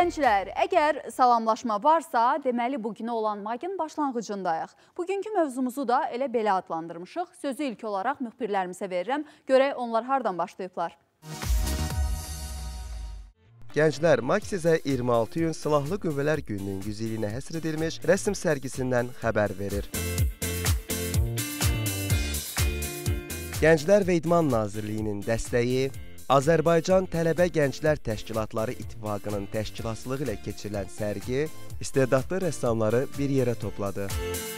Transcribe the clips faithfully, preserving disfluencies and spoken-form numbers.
Gənclər, əgər salamlaşma varsa, deməli bugünə olan mayın başlanğıcındayıq. Bugünkü mövzumuzu da elə belə adlandırmışıq. Sözü ilk olaraq müxbirlərimizə verirəm. Görək onlar hardan başlayıblar? Gənclər, Maksizə iyirmi altı iyun Silahlı Qüvvələr Gününün yüz illiyinə həsr edilmiş rəsm sərgisindən xəbər verir. Gənclər və İdman Nazirliyinin dəstəyi, Azərbaycan Tələbə Gənclər Təşkilatları İttifaqının təşkilatçılığı ilə keçirilən sərgi istedadlı rəssamları bir yerə topladı.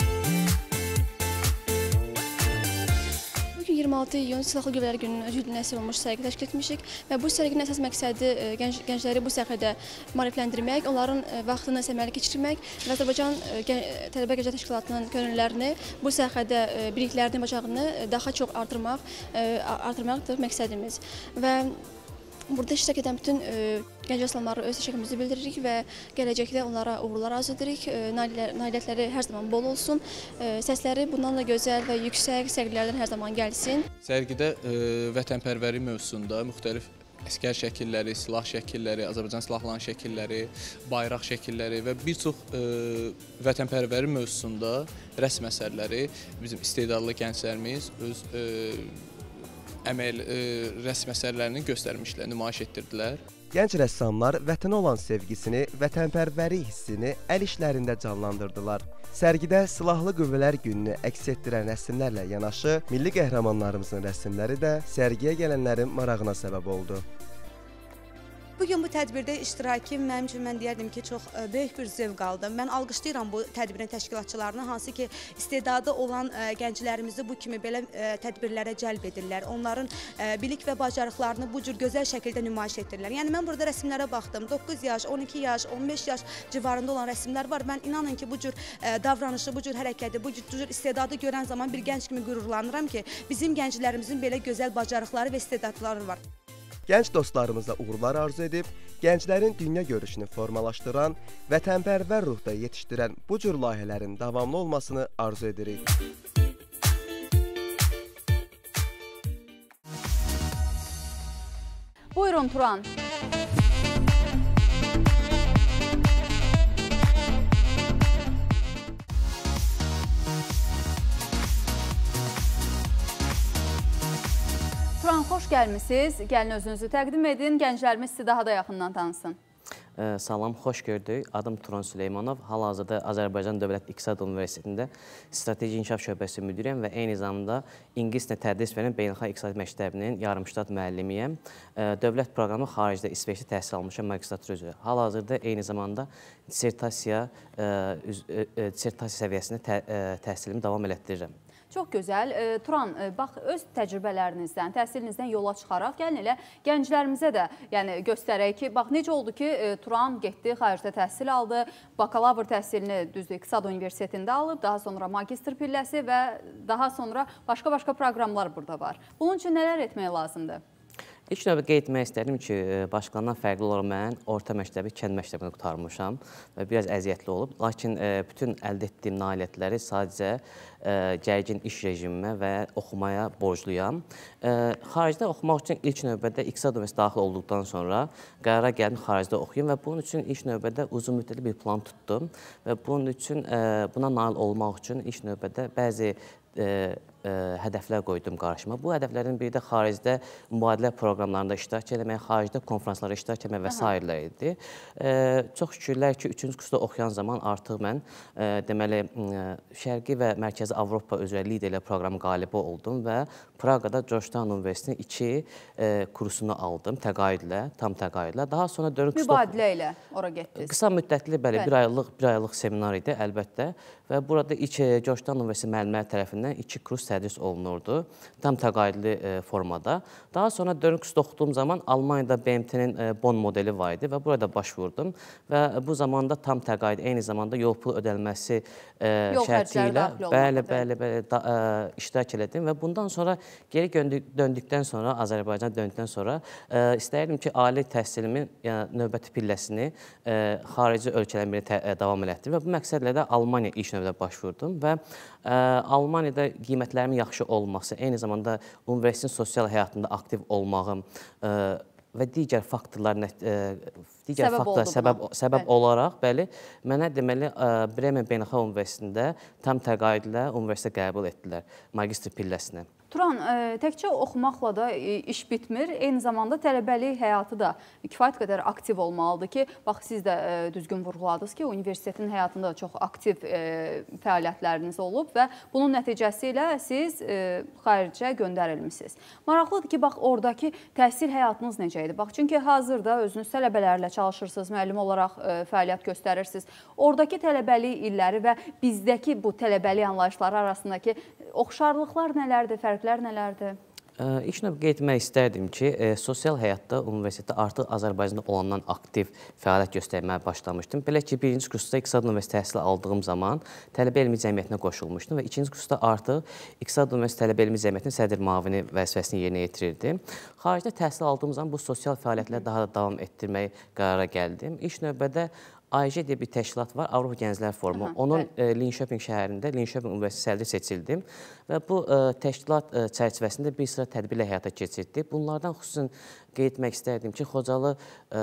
Bugün iyirmi altı iyun Silahlı Qüvvələr Gününün yüz illinə həsr olunmuş sərgi təşkil etmişik və bu sərginin əsas məqsədi gənc, gəncləri bu səfərdə maarifləndirmək, onların vaxtını səmərəli keçirmək və Azərbaycan Tələbə Gənclər Təşkilatının könüllülərini bu səfərdə biliklərini, bacarığını daha çox artırmaq, artırmaqdır məqsədimiz. Və burada iştirak edən bütün gənc rəssamlara öz təşəkkürümüzü bildiririk və gələcəkdə onlara uğurlar arzu edirik. Nailiyyətləri hər zaman bol olsun. Səsləri bundan da gözəl və yüksək sərgilərdən hər zaman gəlsin. Sərgidə vətənpərvəri mövzusunda müxtəlif əskər şəkilləri, silah şəkilləri, Azərbaycan silahlarının şəkilləri, bayraq şəkilləri və bir çox vətənpərvəri mövzusunda rəsm əsərləri bizim istedadlı gənclərimiz öz əməl rəsm əsərlərini göstərmişlər, nümayiş etdirdilər. Gənc rəssamlar vətənə olan sevgisini, vətənpərvəri hissini əl işlərində canlandırdılar. Sərgidə Silahlı Qüvvələr Gününü əks etdirən rəsmlərlə yanaşı, milli qəhrəmanlarımızın rəsmləri də sərgiyə gələnlərin marağına səbəb oldu. Bugün bu tədbirdə iştirakım mənim üçün mən deyərdim ki, çox böyük bir zövq aldım. Mən alqışlayıram bu tədbirin təşkilatçılarını, hansı ki, istedadı olan gənclərimizi bu kimi belə tədbirlərə cəlb edirlər. Onların bilik və bacarıqlarını bu cür gözəl şəkildə nümayiş etdirirlər. Yəni, mən burada rəsmlərə baxdım. doqquz yaş, on iki yaş, on beş yaş civarında olan rəsmlər var. Mən inanın ki, bu cür davranışı, bu cür hərəkəti, bu cür istedadı görən zaman bir gənc kimi qürurlanıram ki, bizim gənclərimizin belə gözəl bacarıqları və istedadları var. Gənc dostlarımıza uğurlar arzu edib, gənclərin dünya görüşünü formalaşdıran, vətənpərvər ruhda yetişdirən bu cür layihələrin davamlı olmasını arzu edirik. Buyurun Turan. Turan, xoş gəlmisiniz. Gəlin özünüzü təqdim edin. Gənclərimiz sizi daha da yaxından tanısın. Salam, xoş gördük. Adım Turan Süleymanov. Hal-hazırda Azərbaycan Dövlət İqtisad Universitetində Strateji İnkişaf Şöbəsi müdiriyəm və eyni zamanda İngiliscə tədris verən Beynəlxalq İqtisad Məktəbinin yarımştat müəllimiyəm. Dövlət proqramı xaricdə İsveçdə təhsil almışam, magistratur üzrə. Hal-hazırda eyni zamanda dissertasiya, dissertasiya səviyyəsində təhsilimi davam elətdirirəm. Çox gözəl. Turan, bax, öz təcrübələrinizdən, təhsilinizdən yola çıxaraq, gəlin elə gənclərimizə də yəni, göstərək ki, bax, necə oldu ki, Turan getdi, xaricdə təhsil aldı, bakalavr təhsilini düzdür, İqtisad Universitetində alıb, daha sonra magistr pilləsi və daha sonra başqa-başqa proqramlar burada var. Bunun üçün nələr etmək lazımdır? İlk növbə qeyd etmək istədim ki, başqalarından fərqli olaraq mən orta məktəbi, kənd məktəbini qurtarmışam və biraz əziyyətli olub. Lakin bütün əldə etdiyim nailiyyətləri sadəcə gərgin iş rejimimə və oxumaya borcluyam. Xaricdə oxumaq üçün ilk növbədə İqtisad Universitetində daxil olduqdan sonra qərara gəldim xaricdə oxuyum və bunun üçün ilk növbədə uzun müddətli bir plan tutdum və bunun üçün buna nail olmaq üçün ilk növbədə bəzi hədəflər qoydum qarşıma. Bu hədəflərin biri də xaricdə mübadilə proqramlarında iştirak etmək, xaricdə konferanslarda iştirak etmək və s. idi. Çox şükürlər ki, üçüncü kursda oxuyan zaman artıq mən deməli, Şərqi və Mərkəzi Avropa üzrə liderlər proqramı qalibi oldum və Praqada Georgetown Universitetinin iki kursunu aldım təqaüdlə, tam təqaüdlə. Daha sonra dördüncü kursda... Mübadilə ilə ora getdiniz. Qısa müddətli, bəli, bir aylıq, bir aylıq seminar idi, əlbəttə. Və burada ilk Georgetown Universiteti müəllimləri tərəfindən iki kurs tədris olunurdu, tam təqaüdlü formada. Daha sonra dördüncü kursda oxuduğum zaman Almaniyada B M T-nin Bonn modeli var idi və burada başvurdum. Və bu zamanda tam təqaüd, eyni zamanda yol pulu ödəlməsi şərti ilə bəli, bəli, bəli, iştirak elədim və bundan sonra geri döndükdən sonra, Azərbaycana döndükdən sonra istəyirdim ki, ali təhsilimin növbəti pilləsini xarici ölkələrin birini davam elətdim və bu məqsədlə də Almaniya ilk növbədə başvurdum və Almaniyada qiymətlərimin yaxşı olması, eyni zamanda universitetin sosial həyatında aktiv olmağım və digər faktorlar digər Səbəb faktorlar oldu səbəb buna. səbəb Bəli. olaraq bəli mənə deməli Bremen Beynəlxalq Universitetində tam təqaüdlə universitetə qəbul etdilər magistr pilləsinə. Turan, e, təkcə oxumaqla da e, iş bitmir. Eyni zamanda tələbəlik həyatı da kifayət qədər aktiv olmalıdır ki, bax siz də e, düzgün vurğuladınız ki, universitetin həyatında çox aktiv e, fəaliyyətləriniz olub və bunun nəticəsi ilə siz e, xaricə göndərilmisiniz. Maraqlıdır ki, bax oradakı təhsil həyatınız necə idi? Bax çünki hazırda özünüz tələbələrlə çalışırsınız, müəllim olaraq e, fəaliyyət göstərirsiniz. Oradakı tələbəlik illəri və bizdəki bu tələbəlik anlayışları arasındakı oxşarlıqlar nələrdir, fərqlər nələrdir? İlk növbə qeyd etmək istərdim ki, e, sosial həyatda universitetdə artıq Azərbaycanda olandan aktiv fəaliyyət göstərməyə başlamışdım. Belə ki, birinci kursda İqtisad Universiteti təhsili aldığım zaman Tələbə Elmi Cəmiyyətinə qoşulmuşdum və ikinci kursda artıq İqtisad Universiteti Tələbə Elmi Cəmiyyətinin sədr müavini vəzifəsini yerinə yetirirdim. Xaricdə təhsil aldığım zaman bu sosial fəaliyyətləri daha da davam etdirməyə qərara gəldim. İlk növbədə A Y J deyə bir təşkilat var, Avropa Gənclər Forumu. Aha, Onun e, Linköping şəhərində, Linköping Universiteti sədri seçildim və bu e, təşkilat e, çərçivəsində bir sıra tədbirlə həyata keçirdik. Bunlardan xüsusən qeyd etmək istərdim ki, Xocalı e,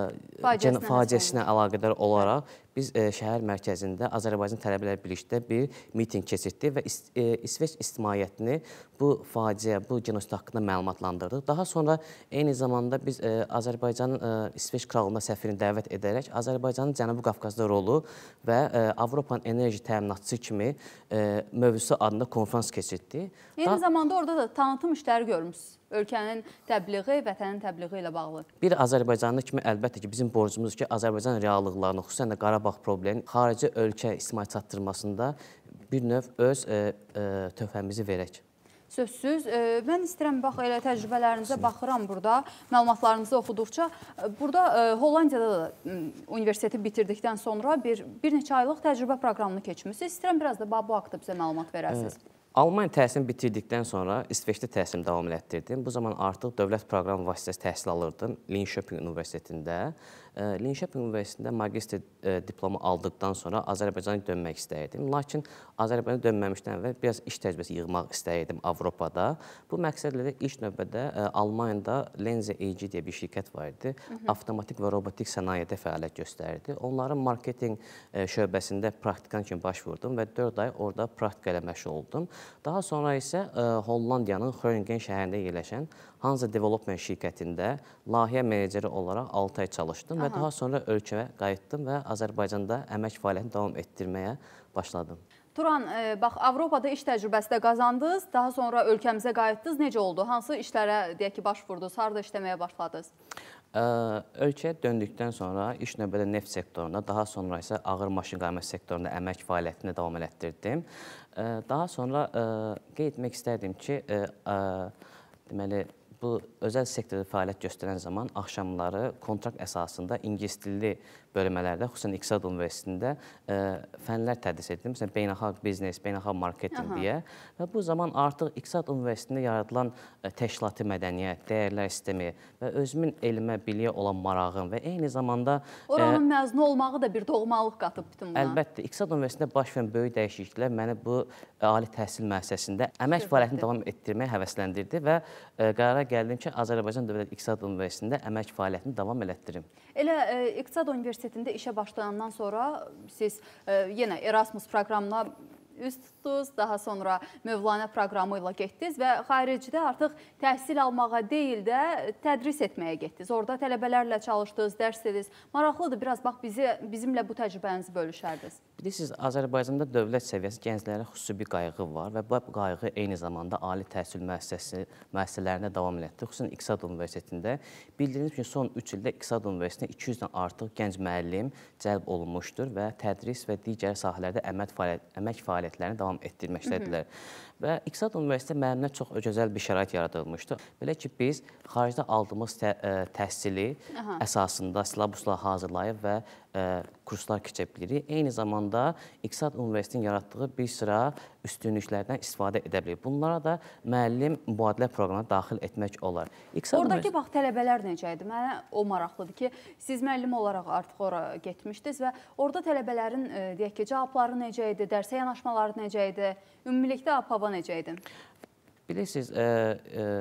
faciəsinə əlaqədar olaraq biz e, şəhər mərkəzində Azərbaycan Tələbələr Birlikdə bir miting keçirdik və İs e, İsveç ictimaiyyətini bu faciə, bu genosid haqqında məlumatlandırdıq. Daha sonra eyni zamanda biz e, Azərbaycanın e, İsveç kralına səfirini dəvət edərək Azərbaycanın Cənubi Qafqazda rolu və e, Avropanın enerji təminatçısı kimi e, mövzusu adında konfrans keçirdik. Eyni Daha... zamanda orada da tanıtım işləri görmüsünüz. Ölkənin təbliği, vətənin təbliği ilə bağlı. Bir Azərbaycanlı kimi əlbəttə ki, bizim borcumuzdur ki, Azərbaycan reallıqlarını, xüsusən də Qarabağ probleminin xarici ölkə ictimai çatdırmasında bir növ öz e, e, töhfəmizi verək. Sözsüz. E, mən istəyirəm, bax, elə təcrübələrinizə baxıram burada, məlumatlarınızı oxuduqca. Burada e, Hollandiyada da e, universiteti bitirdikdən sonra bir, bir neçə aylıq təcrübə proqramını keçmişsiniz. İstəyirəm biraz da bu haqda bizə məlumat verəsiniz. Evet. Almaniya təhsilini bitirdikdən sonra İsveçdə təhsilimi davam etdirdim. Bu zaman artıq dövlət proqramı vasitəsilə təhsil alırdım Linköping Universitetində. Linköping Universitetində magistr diplomu aldıqdan sonra Azərbaycana dönmək istəyirdim. Lakin Azərbaycana dönməmişdən əvvəl biraz iş təcrübəsi yığmaq istəyirdim Avropada. Bu məqsədlə də ilk növbədə Almaniyada Lenze A G deyə bir şirkət var idi. Hı -hı. Avtomatik və robotik sənayedə fəaliyyət göstərirdi. Onların marketinq şöbəsində praktikan kimi baş vurdum və dörd ay orada praktika ilə məşğul oldum. Daha sonra isə Hollandiyanın Groningen şəhərində yerləşən Hansa Development şirkətində layihə meneceri olaraq altı ay çalışdım. Aha. Və daha sonra ölkəyə qayıtdım və Azərbaycanda əmək fəaliyyətini davam etdirməyə başladım. Turan, e, bax, Avropada iş təcrübəsi də qazandınız, daha sonra ölkəmizə qayıtdınız. Necə oldu? Hansı işlərə deyək ki, baş vurdunuz? Harada işləməyə başladınız? Ə, ölkəyə döndükdən sonra iş növbədə neft sektorunda, daha sonra isə ağır maşın qaymaq sektorunda əmək fəaliyyətini davam etdirdim. Ə, daha sonra ə, qeyd etmək istərdim ki, ə, ə, deməli, bu özəl sektorda fəaliyyət göstərən zaman axşamları kontrakt əsasında ingilis dilli bölmələrdə, xüsusən İqtisad Universitetində ə, fənlər tədris etdim. Məsələn, beynəlxalq biznes, beynəlxalq marketinq deyə. Və bu zaman artıq İqtisad Universitetində yaradılan ə, təşkilati mədəniyyət, dəyərlər sistemi və özümün elmə, biliyə olan marağım və eyni zamanda... Oranın ə, məzunu olmağı da bir doğmalıq qatıb bütün buna. Əlbəttə, İqtisad Universitetində baş verən böyük dəyişikliklər məni bu ali təhsil müəssisəsində əmək fəaliyyətini davam etdirməyə həvəsləndirdi və ə, qərara gəldim ki, Azərbaycan Dövlət İqtisad Universitetində əmək fəaliyyətini davam elətdirim. Elə e, İqtisad Universitetində işə başlayandan sonra siz e, yenə Erasmus proqramına üst tutdunuz, daha sonra Mövlanə proqramı ilə getdiniz və xaricdə artıq təhsil almağa deyil də tədris etməyə getdiniz. Orada tələbələrlə çalışdınız, dərs dediniz. Maraqlıdır, biraz bax bizi, bizimlə bu təcrübənizi bölüşərdiniz. Bilirsiniz, Azərbaycanda dövlət səviyyəsi gənclərə xüsusi bir qayğı var və bu qayğı eyni zamanda ali təhsil müəssisəsi, müəssisələrində davam elətdir. Xüsusən İqtisad Universitetində bildiyiniz kimi son üç ildə İqtisad Universitetində iki yüzdən artıq gənc müəllim cəlb olunmuşdur və tədris və digər sahələrdə əmək fəaliyyət, əmək fəaliyyətlərini davam etdirməkdədirlər. Və İqtisad Universiteti müəllimə çox gözəl bir şərait yaradılmışdı. Belə ki, biz xaricdə aldığımız tə təhsili Aha. əsasında silabuslar hazırlayıb və ə, kurslar keçə bilirik. Eyni zamanda İqtisad Universitetinin yaratdığı bir sıra üstünlüklərdən istifadə edə bilir. Bunlara da müəllim mübadilə proqramına daxil etmək olar. İqtisad Oradakı bax, tələbələr necə idi? Mənə o maraqlıdır ki, siz müəllim olaraq artıq ora getmişdiniz və orada tələbələrin e, deyək ki, cavabları necə idi, dərsə yanaşmaları necə idi, ümumilikdə A P A V necə idi? Bilirsiniz, e, e,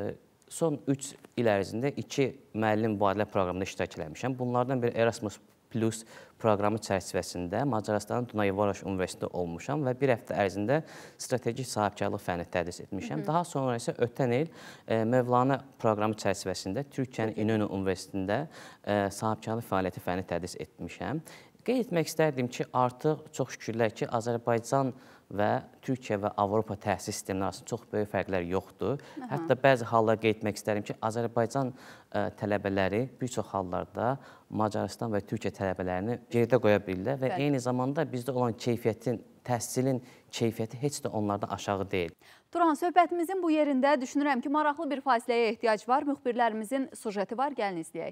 son üç il ərzində iki müəllim mübadilə proqramında iştirak eləmişəm. Bunlardan biri Erasmus Plus proqramı çərçivəsində Macarıstanın Dunayvaraj Universitetində olmuşam və bir həftə ərzində strateji sahibkarlıq fənni tədris etmişəm. Hı -hı. Daha sonra isə ötən il e, Mövlana proqramı çərçivəsində Türkiyənin İnönü Universitetində e, sahibkarlıq fəaliyyəti fənni tədris etmişəm. Qeyd etmək istərdim ki, artıq çox şükürlər ki, Azərbaycan və Türkiyə və Avropa təhsil sistemləri arasında çox böyük fərqlər yoxdur. Aha. Hətta bəzi hallar qeyd etmək istərdim ki, Azərbaycan ə, tələbələri bir çox hallarda Macarıstan və Türkiyə tələbələrini geridə qoya bilirlər və Bəli. eyni zamanda bizdə olan keyfiyyətin, təhsilin keyfiyyəti heç də onlardan aşağı deyil. Turan, söhbətimizin bu yerində düşünürəm ki, maraqlı bir fasiləyə ehtiyac var. Müxbirlərimizin sujeti var, gəlin izləyək.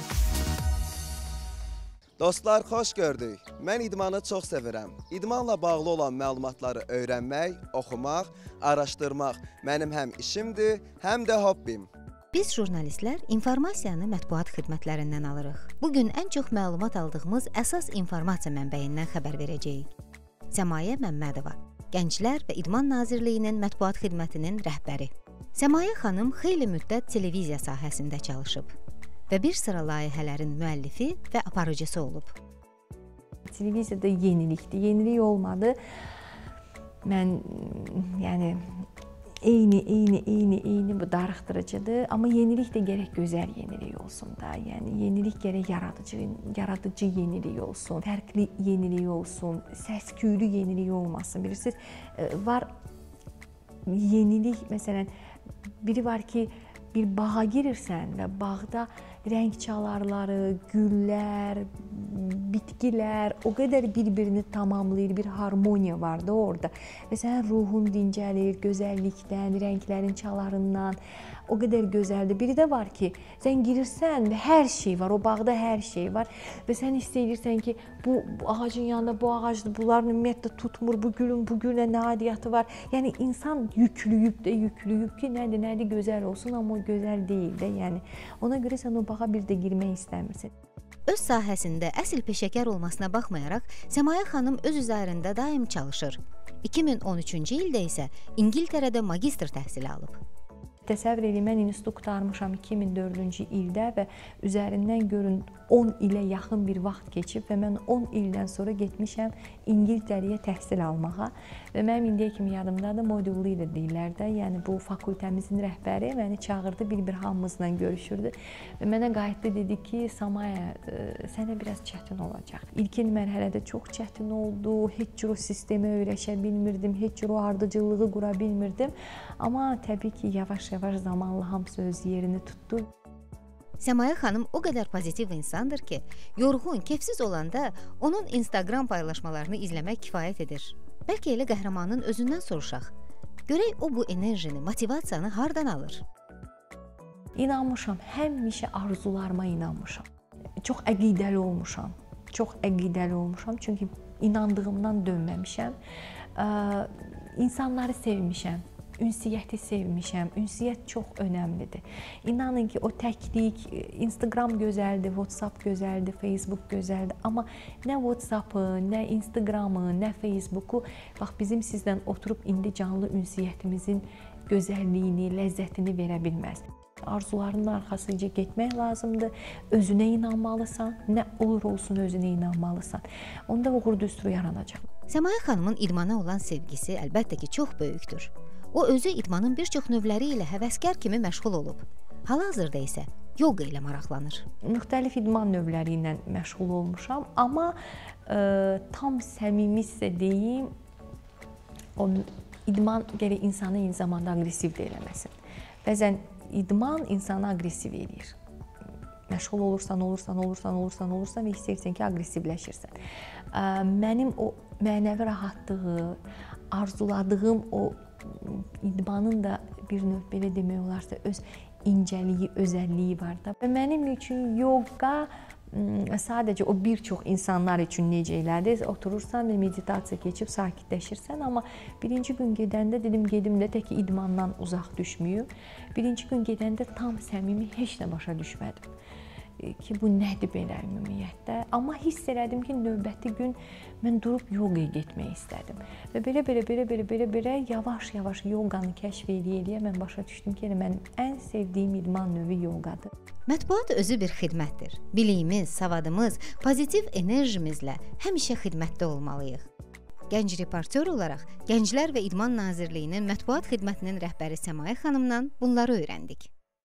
Dostlar, xoş gördük. Mən idmanı çox sevirəm. İdmanla bağlı olan məlumatları öyrənmək, oxumaq, araşdırmaq mənim həm işimdir, həm də hobbim. Biz jurnalistlər informasiyanı mətbuat xidmətlərindən alırıq. Bugün ən çox məlumat aldığımız əsas informasiya mənbəyindən xəbər verəcəyik. Səmayə Məmmədova, Gənclər və İdman Nazirliyinin mətbuat xidmətinin rəhbəri. Səmayə xanım xeyli müddət televiziya sahəsində çalışıb və bir sıra layihələrin müəllifi və aparıcısı olub. Televiziyada yenilikdir, yenilik olmadı. Mən, yəni, eyni, eyni, eyni, eyni bu darıxdırıcıdır. Amma yenilik də gərək gözəl yenilik olsun da. Yəni, yenilik gərək yaradıcı, yaradıcı yenilik olsun, fərqli yenilik olsun, səs-küylü yenilik olmasın. Bilirsiniz, var yenilik, məsələn, biri var ki, bir bağa girirsən və bağda rəng çalarları, güllər, bitkilər o qədər bir-birini tamamlayır, bir harmoniya var da orada. Və sənin ruhun dincəlir, gözəllikdən, rənglərin çalarından. O qədər gözəldir. Biri də var ki, sən girirsən və hər şey var, o bağda hər şey var və sən hiss edirsən ki, bu, bu ağacın yanında bu ağacdır, bunların ümumiyyətlə tutmur, bu gülün bu güllə nə adiyyatı var. Yəni, insan yüklüyüb də, yüklüyüb ki, nədir, nədir, gözəl olsun, amma o gözəl deyil də. Yəni, ona görə sən o bağa bir də girmək istəmirsən. Öz sahəsində əsl peşəkar olmasına baxmayaraq, Səmayə xanım öz üzərində daim çalışır. iki min on üçüncü ildə isə İngiltərədə magistr təhsili alıb. Təsəvvür edin, mən institut qurtarmışam iki min dördüncü ildə və üzərindən görün on ilə yaxın bir vaxt keçib və mən on ildən sonra getmişəm İngiltərəyə təhsil almağa və mənim indiyə kimi yadımdadır, modul leader deyirlər də, yəni bu fakültəmizin rəhbəri məni çağırdı, bir-bir hamımızla görüşürdü və mənə qayıtdı, dedi ki, Samaya, sənə biraz çətin olacaq. İlkin mərhələdə çox çətin oldu, heç cür o sistemə öyrəşə bilmirdim, heç cür o ardıcıllığı qura bilmirdim, amma təbii ki, yavaş-yavaş Yavaş zamanla hamısı öz yerini tutdu. Səmayə xanım o qədər pozitiv insandır ki, yorğun, kefsiz olanda onun Instagram paylaşmalarını izləmək kifayət edir. Bəlkə elə qəhrəmanın özündən soruşaq. Görək o bu enerjini, motivasiyanı hardan alır? İnanmışam, həmişə arzularıma inanmışam. Çox əqidəli olmuşam, çox əqidəli olmuşam, çünki inandığımdan dönməmişəm. İnsanları sevmişəm. Ünsiyyəti sevmişəm. Ünsiyyət çox önəmlidir. İnanın ki, o təklik, Instagram gözəldir, WhatsApp gözəldir, Facebook gözəldir. Amma nə WhatsApp-ı, nə Instagram-ı, nə Facebook-u, bax, bizim sizdən oturub indi canlı ünsiyyətimizin gözəlliyini, ləzzətini verə bilməz. Arzularının arxasınca getmək lazımdır. Özünə inanmalısan. Nə olur olsun özünə inanmalısan. Onda uğur düsturu yaranacaq. Səmayə xanımın idmana olan sevgisi əlbəttə ki, çox böyükdür. O özü idmanın bir çox növləri ilə həvəskar kimi məşğul olub. Hal-hazırda isə yoga ilə maraqlanır. Müxtəlif idman növləri ilə məşğul olmuşam, amma e, tam səmimi sizə deyim, o idman gərək insanı eyni zamanda aqressiv də eləməsin. Bəzən idman insanı aqressiv eləyir. Məşğul olursan, olursan, olursan, olursan, olursan və hiss edirsən ki, aqressivləşirsən. E, mənim o mənəvi rahatlığı, arzuladığım o idmanın da bir növ belə demək olarsa öz incəliyi, özəlliyi var da. Və mənim üçün yoga sadəcə o bir çox insanlar üçün necə elədir? Oturursan və meditasiya keçib sakitləşirsən, amma birinci gün gedəndə dedim, gedim də tək ki, idmandan uzaq düşməyim. Birinci gün gedəndə tam səmimi heç nə başa düşmədim. ki, bu nədir belə ümumiyyətlə. Amma hiss elədim ki, növbəti gün mən durub yoqaya getmək istədim. Və belə belə belə belə belə belə yavaş-yavaş yoqanı kəşf eləyə-eləyə mən başa düşdüm ki, mənim ən sevdiyim idman növü yoqadır. Mətbuat özü bir xidmətdir. Biliyimiz, savadımız, pozitiv enerjimizlə həmişə xidmətdə olmalıyıq. Gənc reportyor olaraq Gənclər və İdman Nazirliyinin mətbuat xidmətinin rəhbəri Səmayə xanımdan bunları öyrəndik.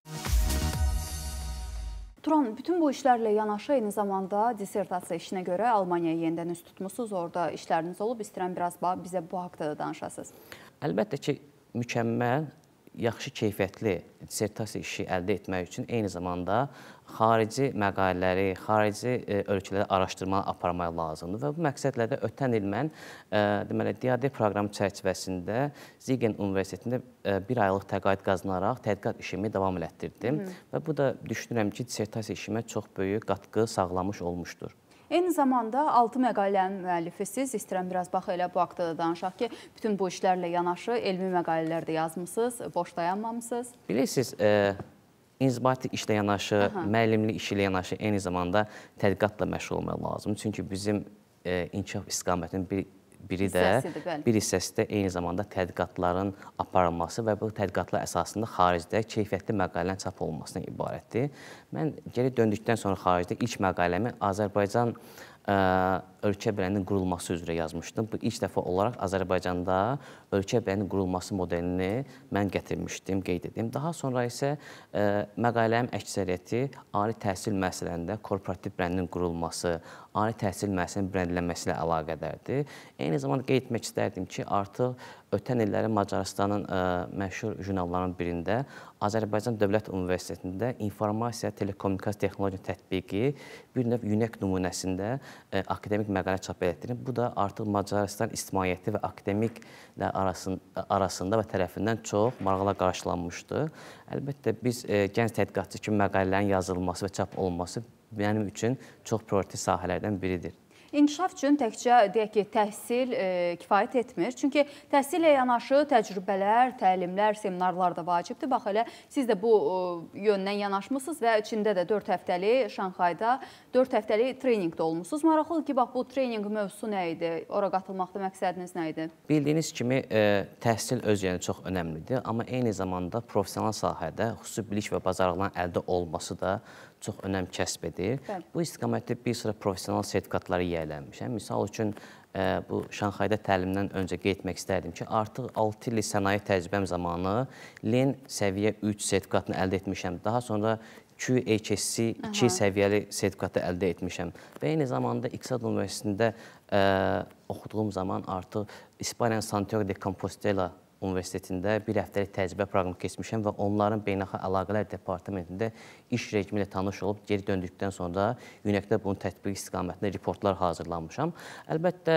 Turan, bütün bu işlərlə yanaşı eyni zamanda dissertasiya işinə görə Almaniyaya yenidən üst tutmusunuz. Orada işləriniz olub. İstəyirəm biraz bizə bu haqda da danışasınız. Əlbəttə ki, mükəmməl, yaxşı keyfiyyətli dissertasiya işi əldə etmək üçün eyni zamanda xarici məqalələri, xarici e, ölkələrdə araşdırma aparmaq lazımdır və bu məqsədlə də ötən il mən e, deməli, D A D proqramı çərçivəsində Ziegen Universitetində e, bir aylıq təqaüd qazanaraq tədqiqat işimi davam elətdirdim. Hı. Və bu da düşünürəm ki, dissertasiya işimə çox böyük qatqı sağlamış olmuşdur. Eyni zamanda altı məqalənin müəllifisiz. İstəyirəm biraz bax elə bu haqda da danışaq ki, bütün bu işlərlə yanaşı elmi məqalələr də yazmısınız, boş dayanmamısınız. Bilirsiniz, e, inzibati işlə yanaşı, Aha. müəllimlik işi ilə yanaşı eyni zamanda tədqiqatla məşğul olmaq lazımdır. Çünki bizim e, inkişaf istiqamətinin bir biri də, bir hissəsi də eyni zamanda tədqiqatların aparılması və bu tədqiqatlar əsasında xaricdə keyfiyyətli məqalələrin çap olunmasına ibarətdir. Mən geri döndükdən sonra xaricdə ilk məqaləmi Azərbaycan ə, ölkə birliyinin qurulması üzrə yazmışdım. Bu ilk dəfə olaraq Azərbaycanda ölkə birliyinin qurulması modelini mən gətirmişdim, qeyd edim. Daha sonra isə ə, məqaləmin əksəriyyəti ali təhsil müəssisələrində korporativ brendin qurulması, ali təhsil müəssisəsinin brendlənməsi ilə əlaqədardır. Eyni zamanda qeyd etmək istərdim ki, artıq ötən illəri Macarıstanın ə, məşhur jurnallarının birində Azərbaycan Dövlət Universitetində informasiya, telekommunikasiya texnologiya tətbiqi bir növ UNEC nümunəsində ə, akademik məqalə çap etdirilib. Bu da artıq Macarıstan ictimaiyyəti və akademiklə arasında, arasında və tərəfindən çox maraqla qarşılanmışdır. Əlbəttə, biz ə, gənc tədqiqatçı kimi məqalələrin yazılması və çap olunması mənim üçün çox prioritet sahələrdən biridir. İnkişaf üçün təkcə deyək ki, təhsil e, kifayət etmir. Çünki təhsillə yanaşı təcrübələr, təlimlər, seminarlar da vacibdir. Bax elə siz də bu e, yöndən yanaşmısınız və içində də dörd həftəlik Şanxayda dörd həftəlik treninqdə olmusunuz. Maraqlıdır ki, bax bu treninq mövzusu nə idi? Ora qatılmaqda məqsədiniz nə idi? Bildiyiniz kimi e, təhsil öz yerində çox önəmlidir, amma eyni zamanda professional sahədə xüsusi bilik və bacarıqların əldə olması da çox önəm kəsb edir. Bəli. Bu istiqamətdə bir sıra professional sertifikatları yiyələnmişəm. Misal üçün, e, bu Şanxayda təlimdən öncə qeyd etmək istərdim ki, artıq altı illik sənaye təcrübəm zamanı L E N səviyyə üç sertifikatını əldə etmişəm. Daha sonra Q H S C iki səviyyəli sertifikatı əldə etmişəm. Və eyni zamanda İqtisad Universitetində e, oxuduğum zaman artıq İspaniyanın Santiago de Compostela Universitetində bir həftəlik təcrübə proqramı keçmişəm və onların beynəlxalq əlaqələr departamentində iş rejimi ilə tanış olub, geri döndükdən sonra UNEC-də bunun tətbiq istiqamətində reportlar hazırlanmışam. Əlbəttə,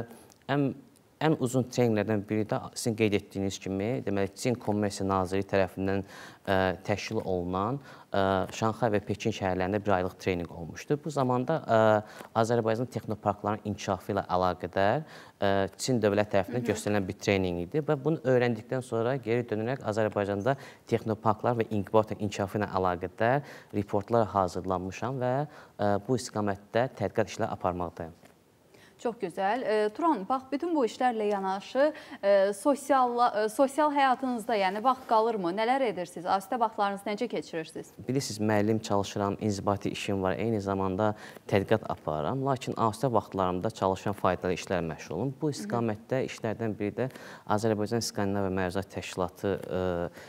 ən, ən uzun treninqlərdən biri də sizin qeyd etdiyiniz kimi, deməli, Çin Kommersiya Naziri tərəfindən ə, təşkil olunan ə, Şanxay və Pekin şəhərlərində bir aylıq treninq olmuşdur. Bu zamanda ə, Azərbaycan texnoparklarının inkişafı ilə əlaqədar ə, Çin dövlət tərəfindən göstərilən bir treninq idi və bunu öyrəndikdən sonra geri dönərək Azərbaycanda texnoparklar və inkubator inkişafı ilə əlaqədar reportlar hazırlanmışam və ə, bu istiqamətdə tədqiqat işləri aparmaqdayım. Çox gözəl. E, Turan, bax, bütün bu işlərlə yanaşı e, sosial, e, sosial həyatınızda, yəni vaxt qalırmı? Nələr edirsiniz? Asudə vaxtlarınızı necə keçirirsiniz? Bilirsiniz, müəllim çalışıram, inzibati işim var, eyni zamanda tədqiqat aparıram. Lakin asudə vaxtlarımda çalışan faydalı işlər məşğulum. Bu istiqamətdə işlərdən biri də Azərbaycan Skandinaviya Məruzat Təşkilatı e,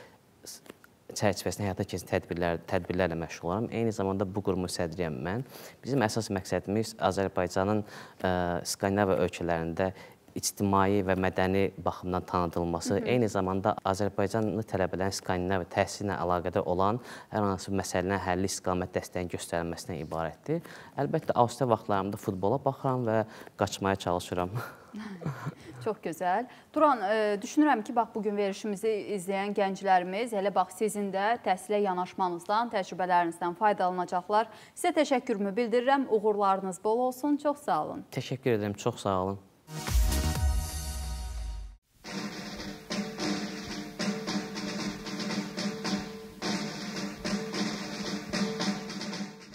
çərçivəsində həyata keçən tədbirlər, tədbirlərlə məşğul olaram. Eyni zamanda bu qurumun sədriyəm mən. Bizim əsas məqsədimiz Azərbaycanın ə, Skandinaviya ölkələrində ictimai və mədəni baxımdan tanıdılması, Hı -hı. eyni zamanda Azərbaycanlı tələbələrin Skandinaviya təhsilinə əlaqədar olan hər hansı məsələlərin həlli istiqamət dəstəyin göstərilməsinə ibarətdir. Əlbəttə, asudə vaxtlarımda futbola baxıram və qaçmaya çalışıram. Çox gözəl. Turan, e, düşünürəm ki, bax, bugün verişimizi izləyən gənclərimiz, elə bax, sizin də təhsilə yanaşmanızdan, təcrübələrinizdən faydalanacaqlar. Sizə təşəkkürümü bildirirəm. Uğurlarınız bol olsun. Çox sağ olun. Təşəkkür ederim. Çox sağ olun.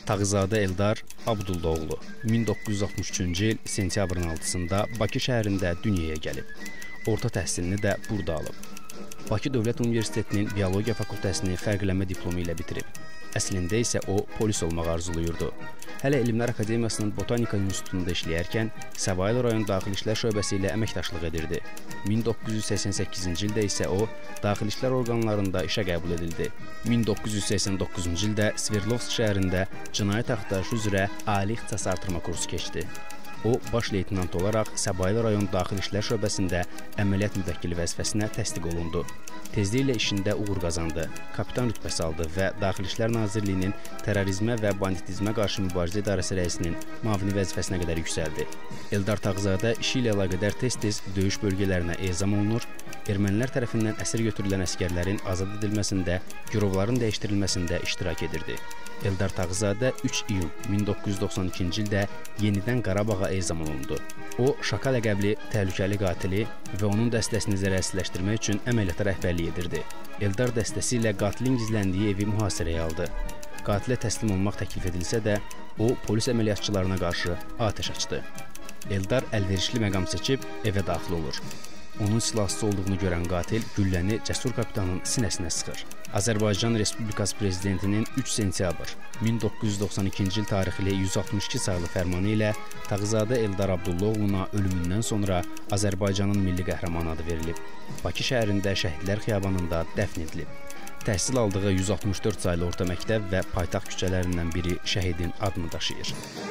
Tağızadə Eldar Abdullaoğlu min doqquz yüz altmış üçüncü il sentyabrın altısında Bakı şəhərində dünyaya gəlib. Orta təhsilini də burada alıb. Bakı Dövlət Universitetinin Biologiya fakültəsini fərqlənmə diplomu ilə bitirib. Əslində isə o polis olmaq arzuluyurdu. Hələ Elmlər Akademiyasının Botanika İnstitutunda işləyərkən Səbail rayon Daxili İşlər şöbəsi ilə əməkdaşlıq edirdi. min doqquz yüz səksən səkkizinci ildə isə o Daxili İşlər orqanlarında işə qəbul edildi. min doqquz yüz səksən doqquzuncu ildə Sverdlovsk şəhərində cinayət axtarışı üzrə ali ixtisas artırma kursu keçdi. O, baş leytenant olaraq Səbail rayon Daxili İşlər şöbəsində əməliyyat müvəkkili vəzifəsinə təsdiq olundu. Tezliklə işində uğur qazandı, kapitan rütbəsi aldı və Daxili İşlər Nazirliyinin terrorizmə və banditizmə qarşı mübarizə idarəsi rəisinin müavini vəzifəsinə qədər yüksəldi. Eldar Tağızadə işi ilə əlaqədar tez-tez döyüş bölgələrinə ezam olunur, ermənilər tərəfindən əsir götürülən əsgərlərin azad edilməsində, girovların dəyişdirilməsində iştirak edirdi. Eldar Tağızadə üç iyun min doqquz yüz doxsan ikinci ildə yenidən Qarabağa ezam olundu. O, Şaka ləqəbli təhlükəli qatili və onun dəstəsini zərərsizləşdirmək üçün əməliyyata rəhbərlik edirdi. Eldar dəstəsi ilə qatilin gizləndiyi evi mühasirəyə aldı. Qatilə təslim olmaq təklif edilsə də, o, polis əməliyyatçılarına qarşı atəş açdı. Eldar əlverişli məqam seçib evə daxil olur. Onun silahsız olduğunu görən qatil gülləni cəsur kapitanın sinəsinə sıxır. Azərbaycan Respublikası Prezidentinin üç sentyabr min doqquz yüz doxsan ikinci il tarixli yüz altmış iki sayılı fərmanı ilə Tağızadə Eldar Abdullaoğluna ölümündən sonra Azərbaycanın milli qəhrəmanı adı verilib. Bakı şəhərində Şəhidlər Xiyabanında dəfn edilib. Təhsil aldığı yüz altmış dörd sayılı orta məktəb və paytaxt küçələrindən biri şəhidin adını daşıyır.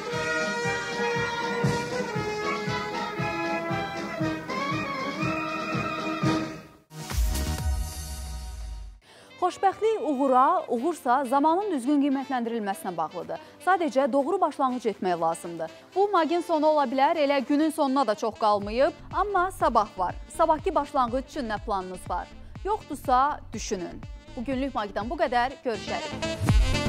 Xoşbəxtlik uğura, uğursa zamanın düzgün qiymətləndirilməsinə bağlıdır. Sadəcə doğru başlanğıc etmək lazımdır. Bu magin sonu ola bilər, elə günün sonuna da çox qalmayıb, amma sabah var. Sabahki başlanğıc üçün nə planınız var? Yoxdursa düşünün. Bugünlük Magidən bu qədər, görüşərik.